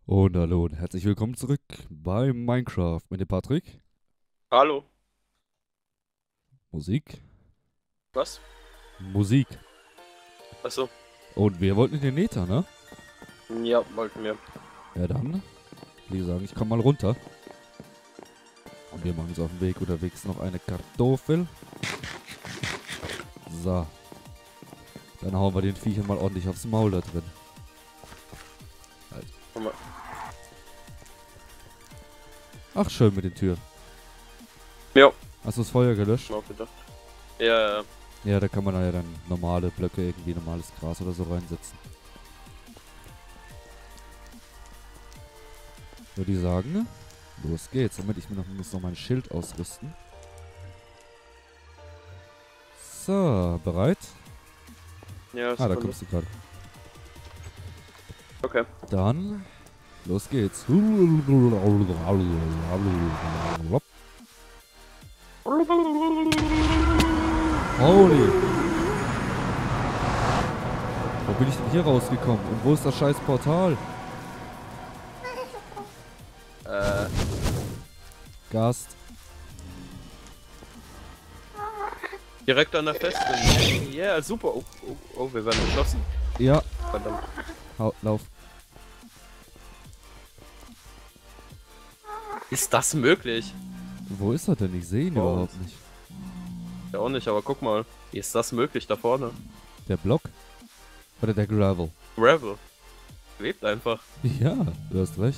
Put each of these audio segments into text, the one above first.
Und hallo und herzlich willkommen zurück bei Minecraft mit dem Patrick. Hallo. Musik, Was? Musik. Achso. Und wir wollten in den Nether, ne? Ja, wollten wir. Ja dann, wie gesagt, ich komm mal runter. Und wir machen uns auf den Weg. Unterwegs noch eine Kartoffel. So. Dann hauen wir den Viechern mal ordentlich aufs Maul da drin. Halt. Guck mal. Ach, schön mit den Türen. Ja, Hast du das Feuer gelöscht? hab auch gedacht. Ja, ja. Ja, da kann man ja dann normale Blöcke, irgendwie normales Gras oder so reinsetzen. Würde ich sagen, los geht's. Damit ich muss noch mein Schild ausrüsten. So, bereit? Ja, Ah, da Sekunde. kommst du gerade. Okay. Dann, los geht's. Holy. Wo bin ich denn hier rausgekommen? Und wo ist das scheiß Portal? Äh, Gast. direkt an der Festung. Yeah, super. Oh, wir werden geschossen. Ja, Verdammt. lauf. Ist das möglich? Wo ist er denn? Ich sehe ihn Oh. überhaupt nicht. Ja, auch nicht, aber guck mal. Wie ist das möglich da vorne? Der Block? Oder der Gravel? Gravel. Lebt einfach. Ja, du hast recht.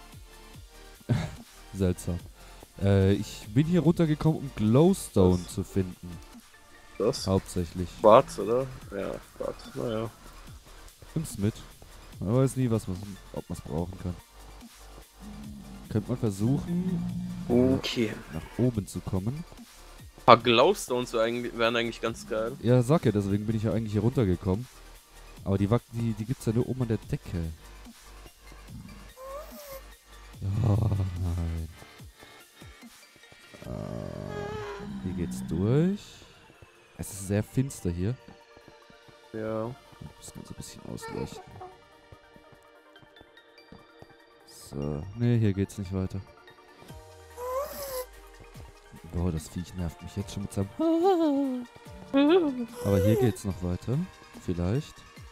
Seltsam. Ich bin hier runtergekommen, um Glowstone zu finden. Das? Hauptsächlich. Schwarz, oder? Ja, schwarz. Naja. Nimm's mit. Man weiß nie, ob man es brauchen kann. Könnte man versuchen, Okay. nach oben zu kommen. Ein paar Glowstones wären eigentlich ganz geil. Ja, sag ja, deswegen bin ich ja eigentlich hier runtergekommen. Aber die gibt's ja nur oben an der Decke. Oh nein. Hier geht's durch. Es ist sehr finster hier. Ja. Wir müssen uns ein bisschen ausleuchten. So. Ne, hier geht's nicht weiter. Boah, das Viech nervt mich jetzt schon mit seinem. Aber hier geht's noch weiter. Vielleicht.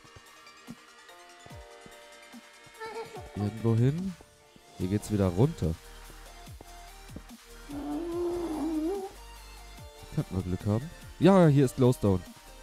Irgendwo hin. Hier geht's wieder runter. Könnten wir Glück haben. Ja, hier ist Glowstone.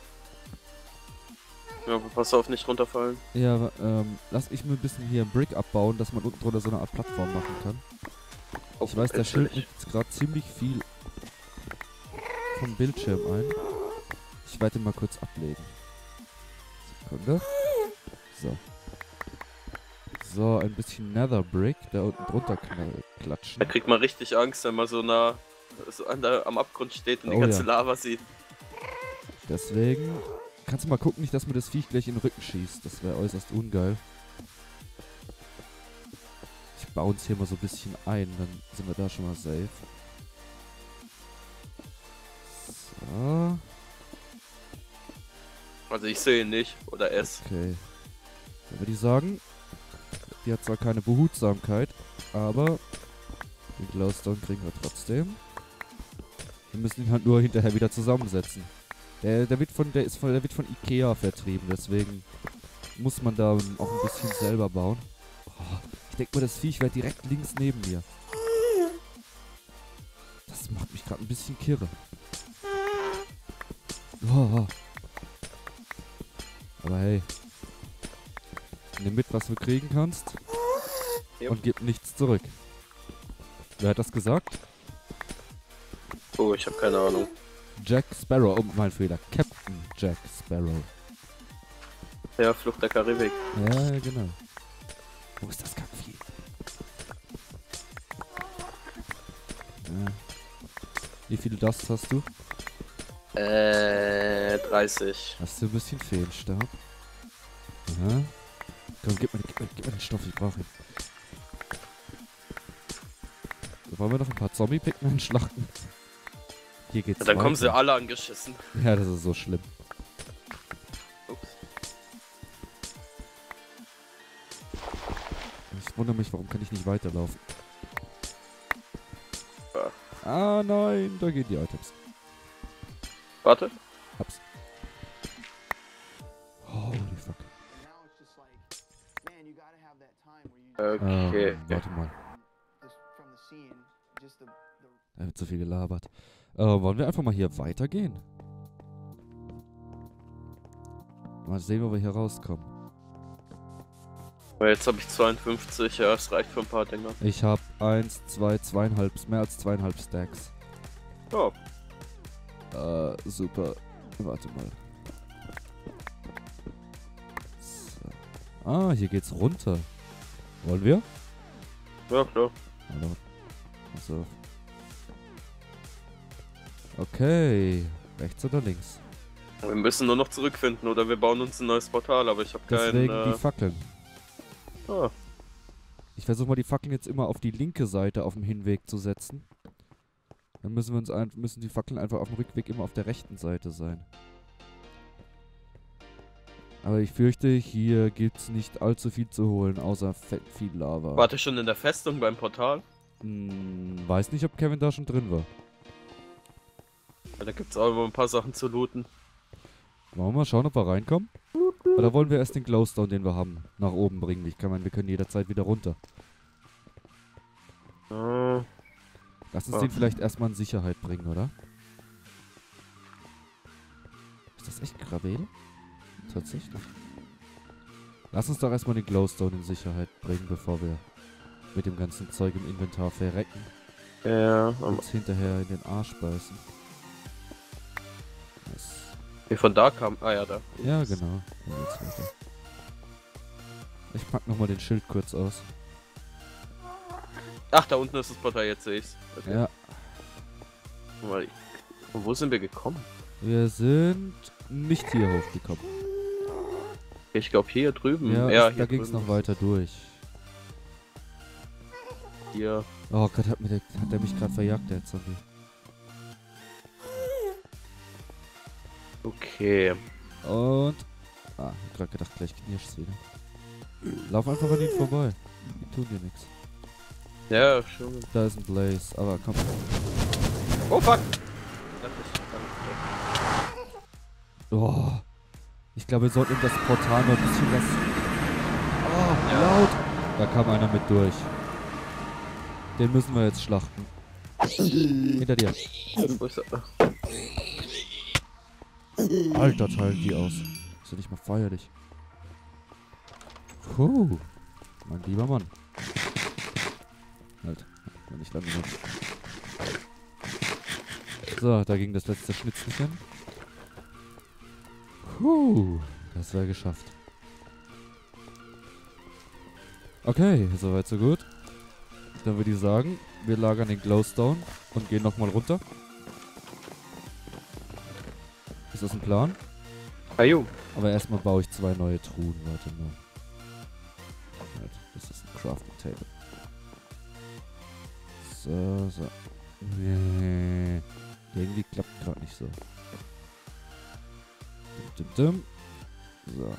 Ja, aber pass auf, nicht runterfallen. Ja, lass ich mir ein bisschen hier Brick abbauen, dass man unten drunter so eine Art Plattform machen kann. Oh, Ich weiß, der jetzt Schild will nimmt jetzt gerade ziemlich viel vom Bildschirm ein. Ich werde ihn mal kurz ablegen. Sekunde. So. So, ein bisschen Nether Brick da unten drunter klatschen. Da kriegt man richtig Angst, wenn man so nah am Abgrund steht und die Oh ganze ja. Lava sieht. Deswegen kannst du mal gucken, nicht, dass mir das Viech gleich in den Rücken schießt. Das wäre äußerst ungeil. Ich baue uns hier mal so ein bisschen ein, dann sind wir da schon mal safe. So. Also ich sehe ihn nicht. Oder es. Okay. Dann würde ich sagen, die hat zwar keine Behutsamkeit, aber den Glowstone kriegen wir trotzdem. Wir müssen ihn halt nur hinterher wieder zusammensetzen. Der wird von Ikea vertrieben, deswegen muss man da auch ein bisschen selber bauen. Oh, ich denke mal, das Viech wäre direkt links neben mir. Das macht mich gerade ein bisschen kirre. Oh. Aber hey, nimm mit, was du kriegen kannst Ja. und gib nichts zurück. Wer hat das gesagt? Oh, ich habe keine Ahnung. Jack Sparrow. Oh, mein Fehler. Captain Jack Sparrow. Ja, Flucht der Karibik. Ja, genau. Wo ist das Kackvieh? Ja. Wie viele Dust hast du? 30. Hast du ein bisschen Fehlstab? Aha. Komm, gib mir den Stoff, ich brauche ihn. So, wollen wir noch ein paar Zombie-Pigmen schlachten? Hier geht's Ja, dann kommen sie weiter. alle angeschissen. Ja, das ist so schlimm. Ups. Ich wundere mich, warum kann ich nicht weiterlaufen? Ja. Ah nein, da gehen die Items. Warte. Hab's. Holy fuck. Okay. Warte mal. Da wird zu viel gelabert. Wollen wir einfach mal hier weitergehen? Mal sehen, wo wir hier rauskommen. Jetzt habe ich 52, ja, es reicht für ein paar Dinger. Ich habe 1, 2, 2,5, mehr als 2,5 Stacks. Oh, Super. Warte mal. So. Ah, hier geht's runter. Wollen wir? ja klar. Hallo. So. Okay. Rechts oder links? Wir müssen nur noch zurückfinden oder wir bauen uns ein neues Portal, aber ich habe Deswegen keinen... die Fackeln. Ah, Ich versuche mal die Fackeln jetzt immer auf die linke Seite auf dem Hinweg zu setzen. Dann müssen die Fackeln einfach auf dem Rückweg immer auf der rechten Seite sein. Aber ich fürchte, hier gibt's nicht allzu viel zu holen, außer viel Lava. warte schon in der Festung beim Portal? Weiß nicht, ob Kevin da schon drin war. Ja, da gibt's auch immer ein paar Sachen zu looten. Wollen wir mal schauen, ob wir reinkommen? Oder wollen wir erst den Glowstone, den wir haben, nach oben bringen? Ich meine, wir können jederzeit wieder runter. Lass uns den vielleicht erstmal in Sicherheit bringen, oder? Ist das echt Gravel? Tatsächlich. Lass uns doch erstmal den Glowstone in Sicherheit bringen, bevor wir mit dem ganzen Zeug im Inventar verrecken. Ja, Und uns hinterher in den Arsch beißen. wie von da kam... Ah ja, da. Ja, genau. Ja, jetzt weiter. Ich pack nochmal den Schild kurz aus. Ach, da unten ist das Portal, jetzt sehe ich's. Okay. Ja, Mal, von wo sind wir gekommen? wir sind nicht hier hochgekommen. Ich glaube hier drüben. Ja, Ja, da hier ging es drüben. noch weiter durch. Hier. Oh Gott, hat der mich gerade verjagt, der Zombie. Okay. Und... Ah, ich hab grad gedacht, gleich knirscht's wieder. Lauf einfach an ihnen vorbei. Die tun dir nichts. Ja, schon. Da ist ein Blaze, aber komm. Oh fuck! Oh. Ich glaube, wir sollten das Portal noch ein bisschen lassen. Oh, Ja. laut! Da kam einer mit durch. Den müssen wir jetzt schlachten. Hinter dir. Wo ist er? Alter, teilen die aus. Ist ja nicht mal feierlich. Puh. Mein lieber Mann. Halt. Wenn ich dann benutzt. So, da ging das letzte Schnitzelchen. Puh. Das wäre geschafft. Okay, soweit so gut. Dann würde ich sagen, wir lagern den Glowstone und gehen nochmal runter. Ist das ein Plan? Ajo. Aber erstmal baue ich 2 neue Truhen. Warte mal. Halt, das ist ein Crafting Table. So, so. Nee. Irgendwie klappt gerade nicht so. Dim, dim, dim. So.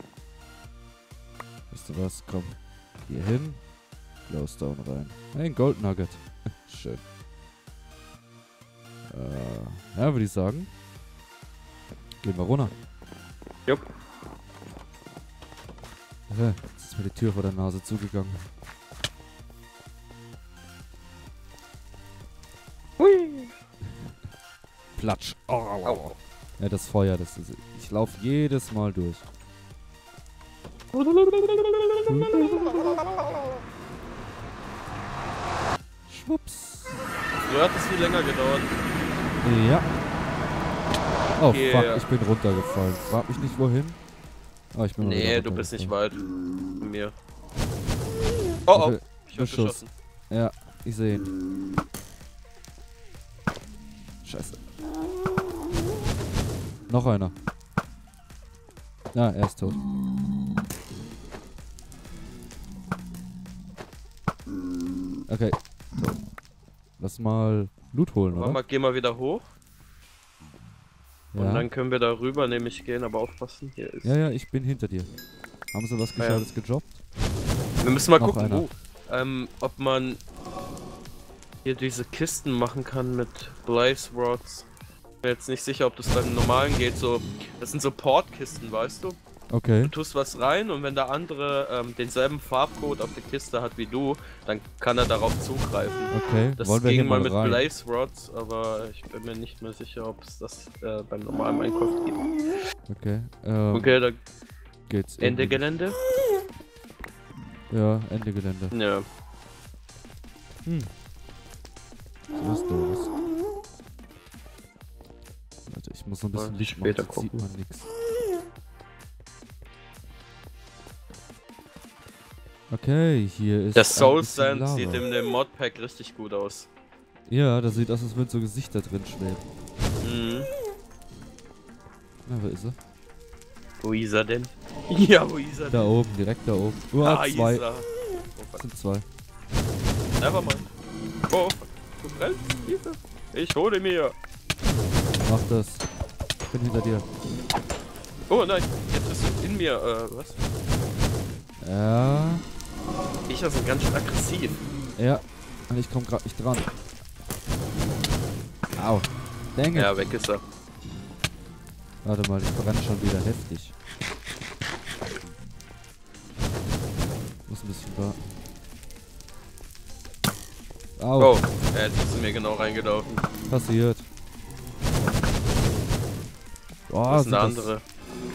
Weißt du was? Komm. Hier hin. Glowstone rein. Hey, ein Gold Nugget. Schön. Ja, würde ich sagen. Gehen wir runter. Jupp. Jetzt ist mir die Tür vor der Nase zugegangen. Hui. Platsch. Au. Ja, das Feuer, das ist... Ich laufe jedes Mal durch. Schwupps. Früher hat es viel länger gedauert. Ja. Oh, Okay, fuck, ja. ich bin runtergefallen. Frag mich nicht, wohin. Oh, ich bin mal Nee, wieder du bist nicht runtergefallen. weit von mir. Oh, oh. Okay, Ich hab Beschuss. geschossen. Ja, ich sehe ihn. Scheiße. Noch einer. Ja, er ist tot. Okay, tot. Lass mal Loot holen, oder? Mama, geh mal wieder hoch. Und Ja. dann können wir da rüber nämlich gehen, aber aufpassen, hier ist... Ja, ich bin hinter dir. Haben sie was Ah, ja. Gescheites gedroppt? Wir müssen mal Noch gucken, einer. ob man hier diese Kisten machen kann mit Blaze Rods. Ich bin jetzt nicht sicher, ob das beim normalen geht. So, das sind so Portkisten, weißt du? Okay. Du tust was rein und wenn der andere denselben Farbcode auf der Kiste hat wie du, dann kann er darauf zugreifen. Okay. Das Wollen wir hier ging mal mit rein? Blaze Rods, aber ich bin mir nicht mehr sicher, ob es das beim normalen Minecraft gibt. Okay. Okay, da Geht's. Ende irgendwie. Gelände. Ja, Ende Gelände. Ja. Hm. So ist doofes. Warte, ich muss noch ein bisschen Mal Licht später machen, sonst sieht man nix. Okay, hier ist. Der ein Soul bisschen Sand Lava. sieht in dem Modpack richtig gut aus. Ja, das sieht aus, als würden so Gesichter drin schweben. Mhm. Na, wo ist er? Wo ist er denn? Ja, wo ist er Da denn? oben, direkt da oben. Ah, Zwei. ist er. Oh, Das fuck. sind zwei. Nevermind. Oh, fuck. Du brennst? Hilfe. Ich hole mir. Mach das. Ich bin hinter dir. Oh nein, jetzt bist du in mir. Was? Ja. Viecher sind ganz schön aggressiv. Ja. Und ich komm grad nicht dran. Au. Dang it. Ja, weg ist er. Warte mal, ich brenne schon wieder heftig. Muss ein bisschen warten. Au. Oh, jetzt bist du mir genau reingelaufen. Passiert. Boah, Das ist sind eine das- andere.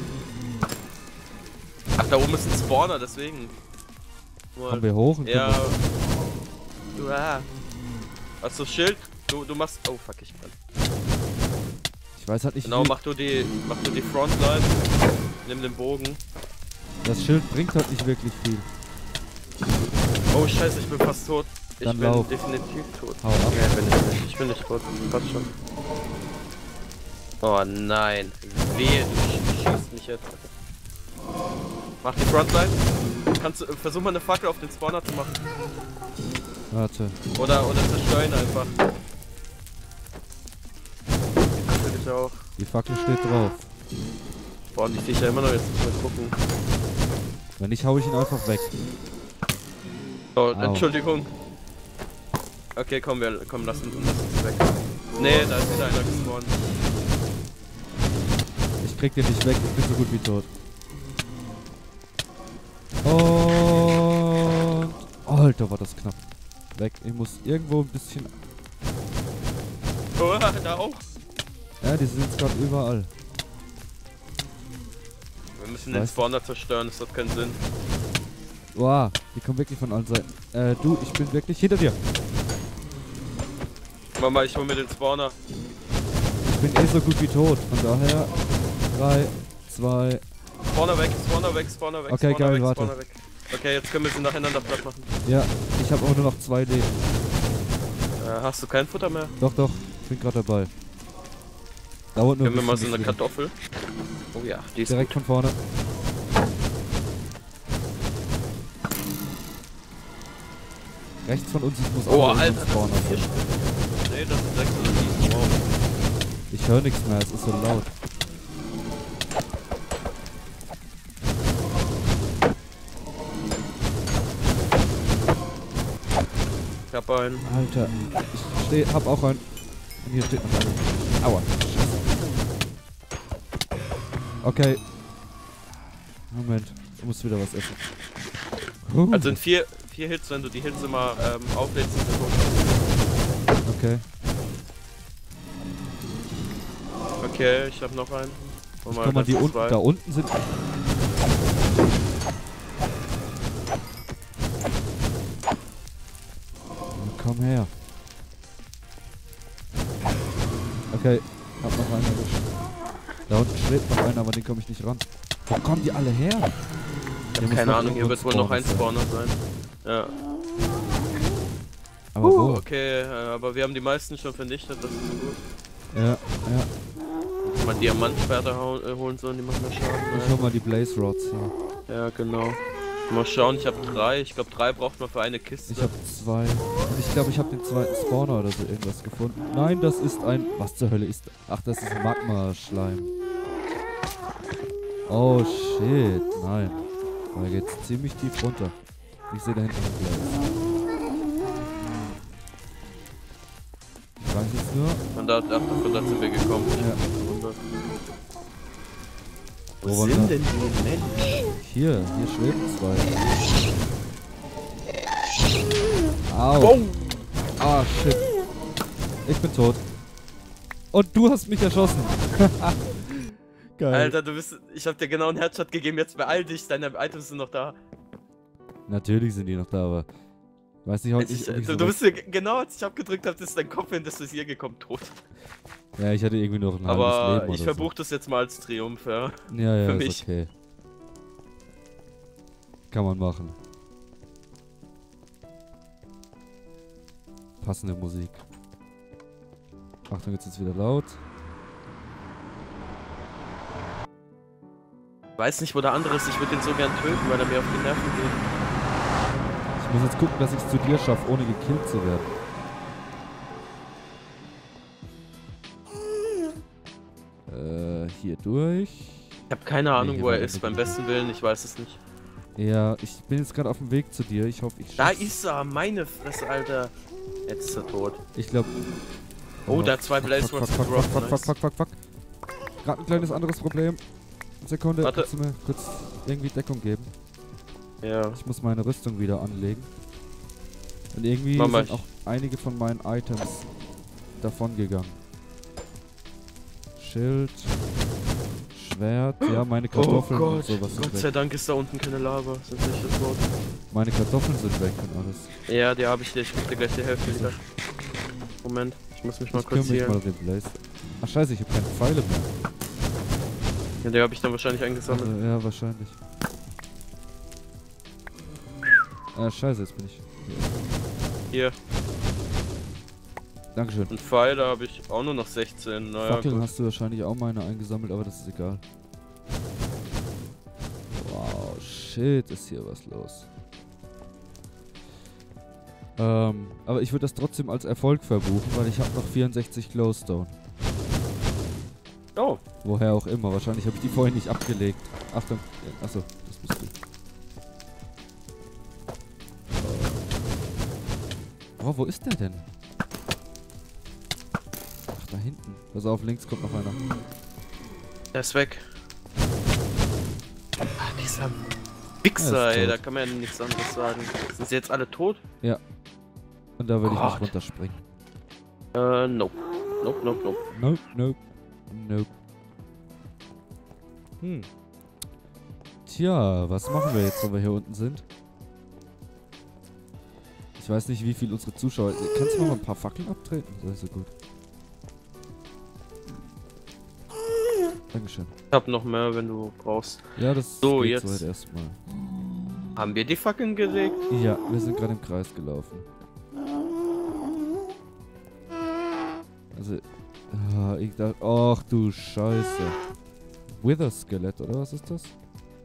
Ach, da oben ist ein Spawner, deswegen. Kommen wir hoch und Ja. können Uah. Hast du Schild? Du machst. Oh fuck, ich brenne. ich weiß halt nicht, Genau, wie... mach du die Frontline. Nimm den Bogen. Das Schild bringt halt nicht wirklich viel. Oh scheiße, ich bin fast tot. Ich Dann bin lauf. definitiv tot. Hau ab. Ja, bin ich nicht. Ich bin nicht tot. Passt schon. Oh nein. Wehe, du schießt mich jetzt. Mach die Frontline. Versuch mal eine Fackel auf den Spawner zu machen. Warte. Oder zerstör ihn einfach. Natürlich auch. Die Fackel steht drauf. Boah, die Viecher immer noch jetzt mal gucken. Wenn nicht, hau ich ihn einfach weg. Oh, Au. Entschuldigung. Okay, komm, lass uns weg. Nee, da ist wieder einer gespawnt. Ich krieg den nicht weg, ich bin so gut wie tot. Und... Alter, war das knapp. Weg. Ich muss irgendwo ein bisschen... Oh, da auch. Ja, die sind jetzt gerade überall. Wir müssen Ich den weiß Spawner zerstören, das hat keinen Sinn. Wow, die kommen wirklich von allen Seiten. Du, ich bin wirklich hinter dir. Mama, ich hol mir den Spawner. Ich bin eh so gut wie tot. Von daher... 3, 2... Spawner weg, Spawner weg, Spawner weg, Okay, Spawner geil, weg, warte. Spawner weg. Okay, jetzt können wir sie nacheinander platt machen. Ja, ich habe auch nur noch 2 Leben. Hast du kein Futter mehr? Doch, doch. Ich bin gerade dabei. Dauert nur Können wir ein mal so bisschen, eine bis wir- Kartoffel? Oh ja, die ist Direkt gut. von vorne. Rechts von uns muss Oh, auch Alter, ein das Spawner sind 4 sein. Stück. Nee, das sind 6 oder 7. Wow. Ich höre nichts mehr, es ist so laut. Ich hab einen. Alter, ich hab auch einen. Und hier steht noch einer. Aua. Scheiße. Okay. Moment, ich muss wieder was essen. Also in 4 Hits, wenn du die Hits immer auflädst, sind wir tot. Okay. Okay, ich hab noch einen. Guck mal, das die sind unten, zwei. da unten sind... Komm her. Okay, hab noch einen erwischt. Da unten schwebt noch einer, aber den komme ich nicht ran. Wo kommen die alle her? Ich hab keine Ahnung, hier wird wohl noch ein Spawner sein. Ja. Aber wo? Okay, aber wir haben die meisten schon vernichtet, das ist gut. Ja, ja. Mal Diamantschwerter holen sollen, die machen mehr Schaden. Ich hol mal die Blaze Rods hier. Ja, genau. Mal schauen, ich habe 3. Ich glaube 3 braucht man für eine Kiste. Ich hab 2. Und ich glaube, ich habe den zweiten Spawner oder so irgendwas gefunden. Nein, das ist ein... Was zur Hölle ist... Ach, das ist Magma-Schleim. Oh, shit. Nein. Da geht's ziemlich tief runter. Ich sehe da hinten ein Gleis. Ich weiß jetzt nur... Von da sind wir gekommen. Ja. Wo sind denn die Menschen? Hier schweben zwei. Au. Oh. Ah, shit. Ich bin tot. Und du hast mich erschossen. Geil. Alter, ich hab dir genau einen Headshot gegeben, jetzt beeil dich, deine Items sind noch da. Natürlich sind die noch da, aber... Weiß nicht, heute Du bist mir genau, als ich abgedrückt habe, ist dein Kopf hin, dass du hier gekommen, tot. Ja, ich hatte irgendwie noch ein halbes Leben Aber oder ich verbuche das jetzt mal als Triumph, ja. Ja, für ist mich. okay. Kann man machen. Passende Musik. Achtung, jetzt ist es wieder laut. Ich weiß nicht, wo der andere ist, ich würde ihn so gern töten, weil er mir auf die Nerven geht. Ich muss jetzt gucken, dass ich es zu dir schaffe, ohne gekillt zu werden. Hier durch. Ich habe keine Ahnung, hier wo war er er ist, nicht. beim besten Willen, ich weiß es nicht. Ja, ich bin jetzt gerade auf dem Weg zu dir. Ich hoffe, ich Da schaff's. ist er, meine Fresse, Alter. Jetzt ist er tot. Ich glaube... Oh, da hat zwei Blaze Rods gedroppt, Fuck. Gerade ein kleines anderes Problem. Sekunde, Warte. kannst du mir kurz irgendwie Deckung geben? Ja. Ich muss meine Rüstung wieder anlegen. Und irgendwie Mama, sind auch einige von meinen Items davon gegangen. Schild, Schwert, ja, meine Kartoffeln oh und Gott, sowas sind Gott sei weg. Dank ist da unten keine Lava, sonst nicht das Wort. Meine Kartoffeln sind weg und alles. Ja, die habe ich dir, ich gebe dir gleich die Hälfte wieder. Moment, ich muss mich mal Ich kümmere kurz mich mal hier. um den Blaze. Ach scheiße, ich habe keine Pfeile mehr. Ja, die habe ich dann wahrscheinlich eingesammelt. Also, ja, wahrscheinlich. Scheiße, jetzt bin ich... Hier, Dankeschön. und Pfeile habe ich auch nur noch 16. Naja, Fackeln gut. hast du wahrscheinlich auch meine eingesammelt, aber das ist egal. Wow, shit, ist hier was los. Aber ich würde das trotzdem als Erfolg verbuchen, weil ich habe noch 64 Glowstone. Oh, Woher auch immer, wahrscheinlich habe ich die vorhin nicht abgelegt. Achtung, achso, das bist du. Oh, wo ist der denn? Ach, da hinten. Pass auf, links kommt noch einer. der ist weg. Ah, dieser Er Wichser, ist ey, tot. da kann man ja nichts anderes sagen. Sind sie jetzt alle tot? Und da würde ich Gott. nicht runterspringen. Nope. Nope. Nope. Tja, was machen wir jetzt, wenn wir hier unten sind? Ich weiß nicht, wie viel unsere Zuschauer... Kannst du mal ein paar Fackeln abtreten? Das ist so gut. Dankeschön. Ich hab noch mehr, wenn du brauchst. Ja, das So, geht jetzt. soweit erstmal. Haben wir die Fackeln gelegt? Ja, wir sind gerade im Kreis gelaufen. Also... ich dachte... Ach du Scheiße. Wither-Skelett, oder was ist das?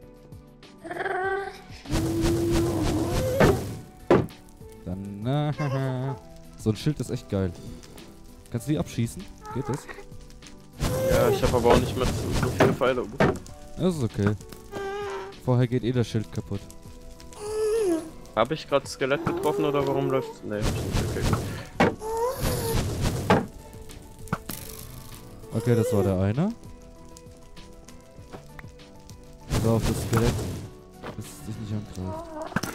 Dann... so ein Schild ist echt geil. Kannst du die abschießen? Geht das? Ja, ich habe aber auch nicht mehr so viele Pfeile. Das ist okay. Vorher geht eh das Schild kaputt. Habe ich gerade Skelett getroffen oder warum läuft's? Nee, hab ich nicht. Okay, gut. Okay, das war der eine. Pass auf, das Skelett, dass es dich nicht angreift.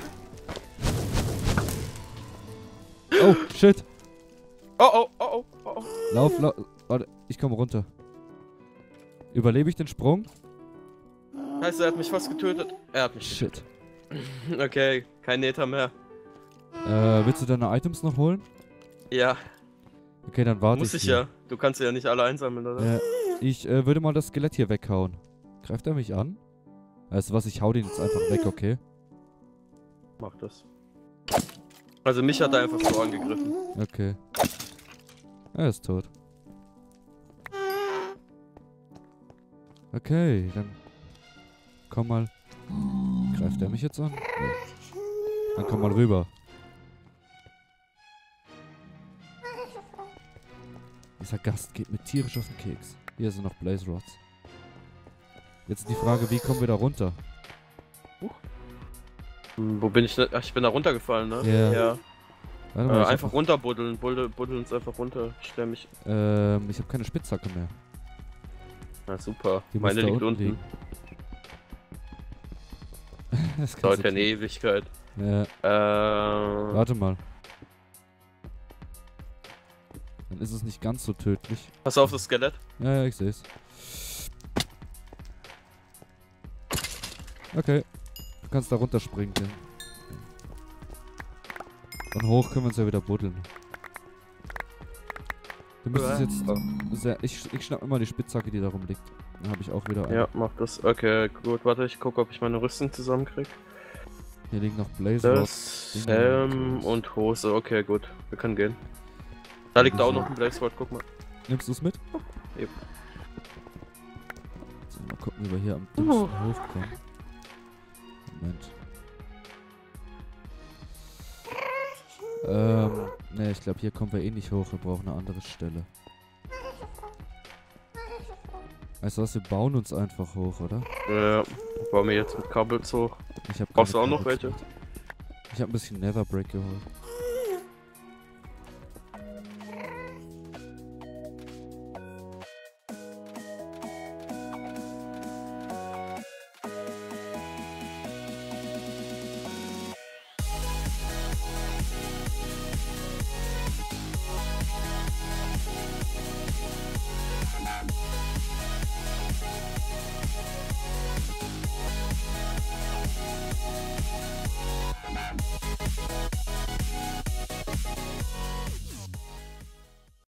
Oh, shit! Oh. Lauf. Warte, ich komme runter. Überlebe ich den Sprung? Heißt, er hat mich fast getötet. Er hat mich Shit. getötet. Okay, kein Nether mehr. Willst du deine Items noch holen? Ja, Okay, dann warte muss ich hier. ja. Du kannst sie ja nicht alle einsammeln, oder? Ich würde mal das Skelett hier weghauen. Greift er mich an? Weißt du was, ich hau den jetzt einfach weg, okay? Mach das. Also mich hat er einfach so angegriffen. Okay. Er ist tot. Okay, dann komm mal. Greift er mich jetzt an? Nee. Dann komm mal rüber. Dieser Gast geht mir tierisch auf den Keks. Hier sind noch Blaze Rods. Jetzt die Frage, wie kommen wir da runter? Wo bin ich denn? Ach, ich bin da runtergefallen, ne? Ja. Ja. Warte mal, Einfach runterbuddeln. Buddeln uns einfach runter. Ich stell mich. ich habe keine Spitzhacke mehr. Na super. Die muss Meine da liegt unten. liegen. Das Dauert ja kannst eine du- Ewigkeit. Ja, warte mal. Dann ist es nicht ganz so tödlich. Pass auf das Skelett. Ja, ich seh's. Okay. Du kannst da runterspringen. Tim. Und hoch können wir uns ja wieder buddeln. Du müsstest jetzt... Sehr, ich schnapp immer die Spitzhacke, die da rumliegt. Dann habe ich auch wieder eine. Ja, mach das. Okay, gut. Warte, ich gucke, ob ich meine Rüstung zusammenkrieg. Hier liegen noch Blaze Das, Helm und Hose. Okay, gut. Wir können gehen. Da liegt auch noch ein Blaze Rod, guck mal. Nimmst du's mit? Yep. So, mal gucken, wie wir hier am dümmsten hochkommen. Moment. Ne, ich glaube, hier kommen wir eh nicht hoch. Wir brauchen eine andere Stelle. Weißt du was, wir bauen uns einfach hoch, oder? Ja, bauen wir jetzt mit Kabels hoch. Ich hab Brauchst du keine auch noch Kabels welche? mit. Ich habe ein bisschen Netherbrick geholt.